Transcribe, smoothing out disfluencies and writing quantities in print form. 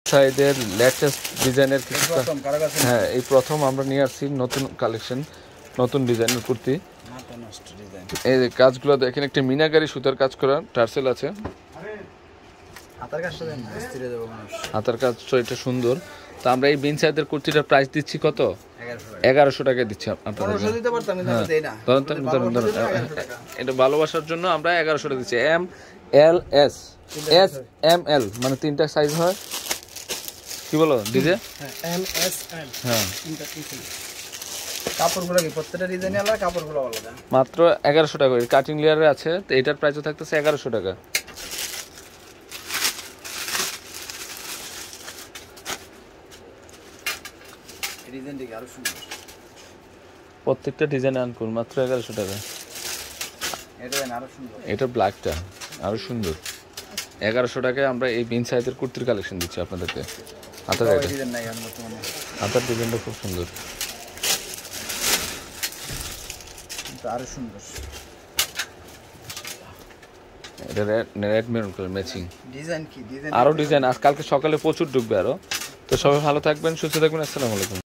সাইডের লেটেস্ট ডিজাইনের কিছু, হ্যাঁ এই প্রথম আমরা নিয়ে আসছি নতুন কালেকশন, নতুন ডিজাইনের কুর্তি। এই যে কাজগুলো দেখেন, একটা মিনাকারি সুতার কাজ করা টার্সেল আছে, হাতার কাজ তো এটা সুন্দর। তো আমরা এই বিন সাইজের কুর্তিটার প্রাইস দিচ্ছি কত? 1100 টাকায় দিচ্ছি আপনাদের। এটা ভালোবাসার জন্য আমরা 1100 টাকা দিচ্ছি। M L S S M L মানে তিনটা সাইজ হয়, কি বলো ডিজে? এম এস এল, হ্যাঁ কাপড়গুলো কি প্রত্যেকটা ডিজাইন আলাদা, কাপড়গুলো আলাদা। মাত্র 1100 টাকা কাটিং লেয়ারে আছে। তো এটার প্রাইসও থাকতেছে 1100 টাকা। প্রত্যেকটা ডিজাইন আনকুন মাত্র 1100 টাকা। এটা ব্ল্যাকটা আরো সুন্দর। 1100 টাকায় আমরা এই বিন সাইজের কুর্তির কালেকশন দিচ্ছি আপনাদেরকে। হাতার ডিজাইনটা খুব সুন্দর, আরো সুন্দর। এটা red maroon colour matching design কি ডিজাইন, আরো ডিজাইন আজকালকে সকালে প্রচুর ঢুকবে আরো। তো সবাই ভালো থাকবেন, সুস্থ থাকবেন, আসসালামু আলাইকুম।